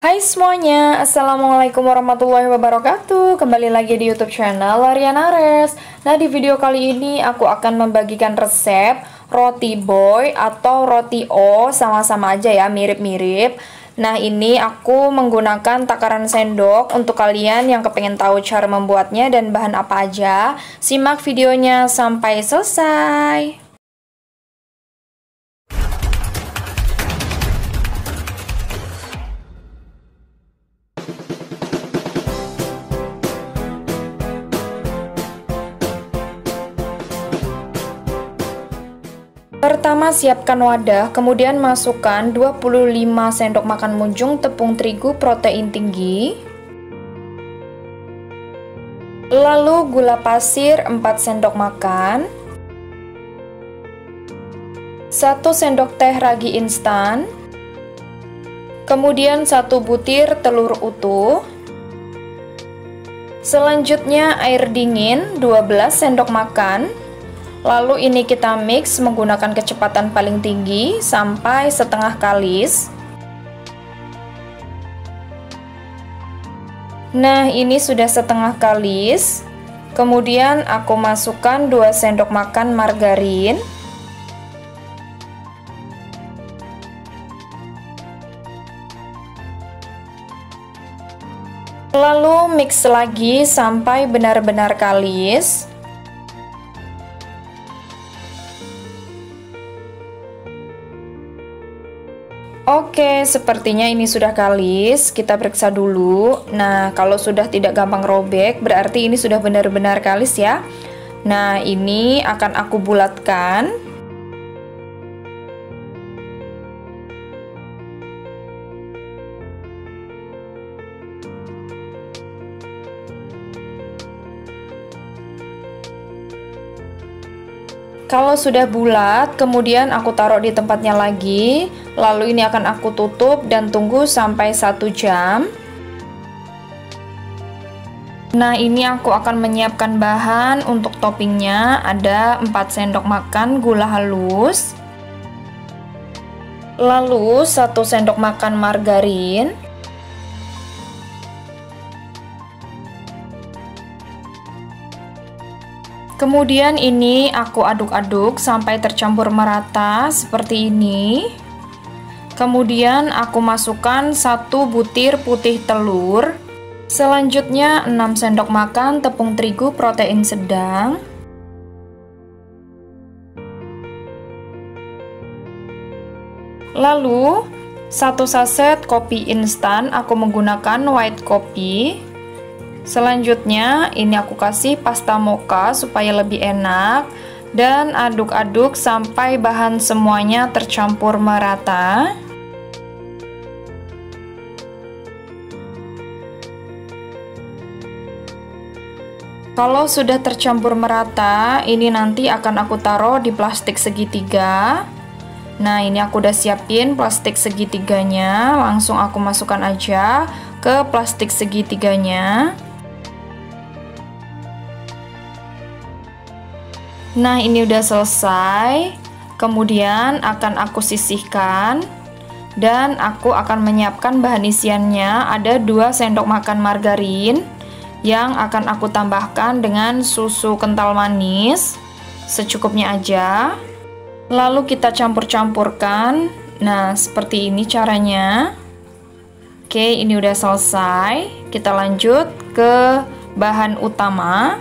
Hai semuanya, Assalamualaikum warahmatullahi wabarakatuh. Kembali lagi di YouTube channel Lariana Res. Nah, di video kali ini aku akan membagikan resep roti boy atau roti O, sama-sama aja ya, mirip-mirip. Nah, ini aku menggunakan takaran sendok. Untuk kalian yang kepengen tahu cara membuatnya dan bahan apa aja, simak videonya sampai selesai. Pertama, siapkan wadah, kemudian masukkan 25 sendok makan munjung tepung terigu protein tinggi. Lalu gula pasir 4 sendok makan. 1 sendok teh ragi instan. Kemudian 1 butir telur utuh. Selanjutnya air dingin 12 sendok makan. Lalu ini kita mix menggunakan kecepatan paling tinggi sampai setengah kalis. Nah, ini sudah setengah kalis. Kemudian aku masukkan 2 sendok makan margarin. Lalu mix lagi sampai benar-benar kalis. Oke, sepertinya ini sudah kalis. Kita periksa dulu. Nah, kalau sudah tidak gampang robek, berarti ini sudah benar-benar kalis ya. Nah, ini akan aku bulatkan. Kalau sudah bulat, kemudian aku taruh di tempatnya lagi. Lalu ini akan aku tutup dan tunggu sampai 1 jam. Nah, ini aku akan menyiapkan bahan untuk toppingnya. Ada 4 sendok makan gula halus. Lalu 1 sendok makan margarin. Kemudian ini aku aduk-aduk sampai tercampur merata seperti ini. Kemudian aku masukkan 1 butir putih telur. Selanjutnya 6 sendok makan tepung terigu protein sedang. Lalu 1 saset kopi instan, aku menggunakan white coffee. Selanjutnya ini aku kasih pasta mocha supaya lebih enak dan aduk-aduk sampai bahan semuanya tercampur merata. Kalau sudah tercampur merata, ini nanti akan aku taruh di plastik segitiga. Nah, ini aku udah siapin plastik segitiganya, langsung aku masukkan aja ke plastik segitiganya. Nah, ini udah selesai. Kemudian akan aku sisihkan dan aku akan menyiapkan bahan isiannya. Ada 2 sendok makan margarin yang akan aku tambahkan dengan susu kental manis secukupnya aja. Lalu kita campur-campurkan. Nah, seperti ini caranya. Oke, ini udah selesai. Kita lanjut ke bahan utama.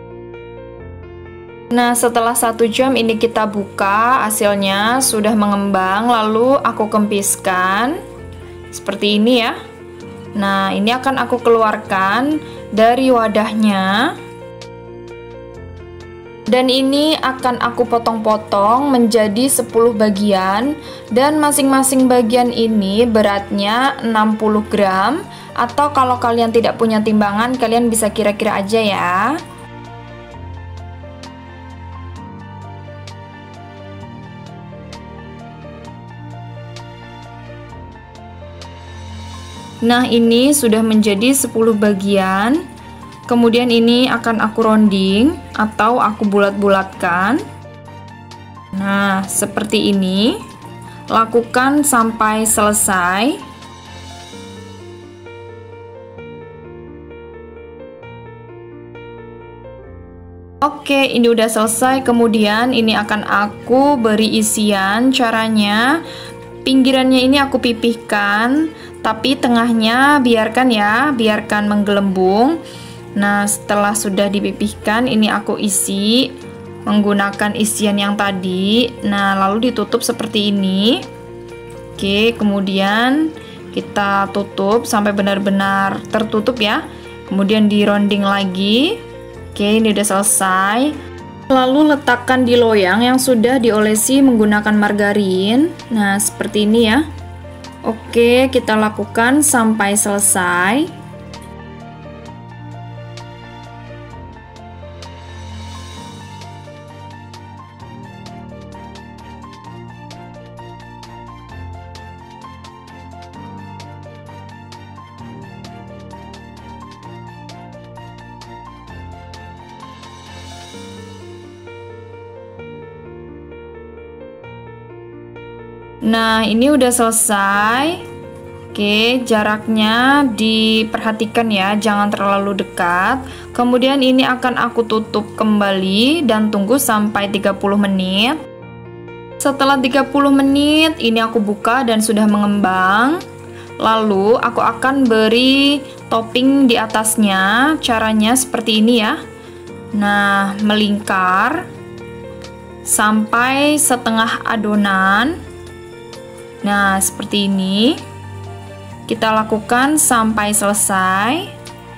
Nah, setelah 1 jam ini kita buka, hasilnya sudah mengembang, lalu aku kempiskan seperti ini ya. Nah, ini akan aku keluarkan dari wadahnya. Dan ini akan aku potong-potong menjadi 10 bagian dan masing-masing bagian ini beratnya 60 gram, atau kalau kalian tidak punya timbangan, kalian bisa kira-kira aja ya. Nah, ini sudah menjadi 10 bagian. Kemudian ini akan aku rounding atau aku bulat-bulatkan. Nah, seperti ini. Lakukan sampai selesai. Oke, ini udah selesai. Kemudian ini akan aku beri isian. Caranya, pinggirannya ini aku pipihkan, tapi tengahnya biarkan ya, biarkan menggelembung. Nah, setelah sudah dipipihkan, ini aku isi menggunakan isian yang tadi. Nah, lalu ditutup seperti ini. Oke, kemudian kita tutup sampai benar-benar tertutup ya. Kemudian dironding lagi. Oke, ini udah selesai. Lalu letakkan di loyang yang sudah diolesi menggunakan margarin. Nah, seperti ini ya. Oke, kita lakukan sampai selesai. Nah, ini udah selesai. Oke, jaraknya diperhatikan ya, jangan terlalu dekat. Kemudian ini akan aku tutup kembali dan tunggu sampai 30 menit. Setelah 30 menit, ini aku buka dan sudah mengembang. Lalu aku akan beri topping di atasnya. Caranya seperti ini ya. Nah, melingkar sampai setengah adonan. Nah, seperti ini. Kita lakukan sampai selesai.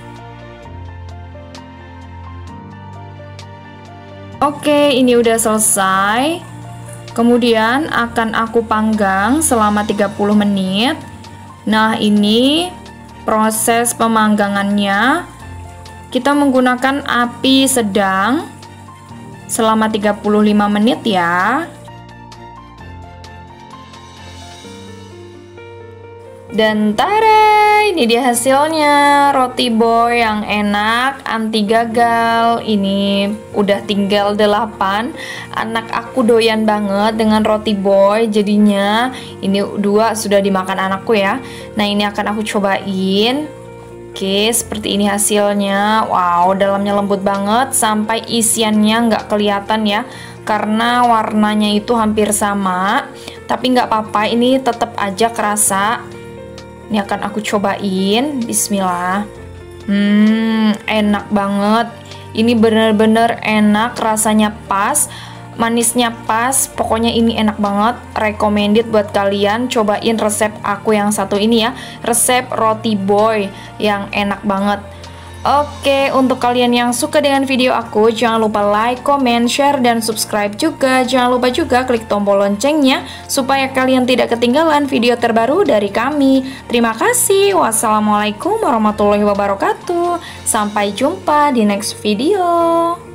Oke, ini udah selesai. Kemudian akan aku panggang selama 30 menit. Nah, ini proses pemanggangannya. Kita menggunakan api sedang selama 35 menit ya. Dan tada, ini dia hasilnya, roti boy yang enak, anti gagal. Ini udah tinggal 8. Anak aku doyan banget dengan roti boy, jadinya ini 2 sudah dimakan anakku ya. Nah, ini akan aku cobain. Oke, seperti ini hasilnya. Wow, dalamnya lembut banget sampai isiannya nggak kelihatan ya, karena warnanya itu hampir sama. Tapi nggak apa-apa, ini tetap aja kerasa. Ini akan aku cobain. Bismillah. Enak banget. Ini bener-bener enak, rasanya pas, manisnya pas. Pokoknya ini enak banget. Recommended buat kalian. Cobain resep aku yang satu ini ya. Resep roti boy yang enak banget. Oke, untuk kalian yang suka dengan video aku, jangan lupa like, comment, share, dan subscribe juga. Jangan lupa juga klik tombol loncengnya supaya kalian tidak ketinggalan video terbaru dari kami. Terima kasih. Wassalamualaikum warahmatullahi wabarakatuh. Sampai jumpa di next video.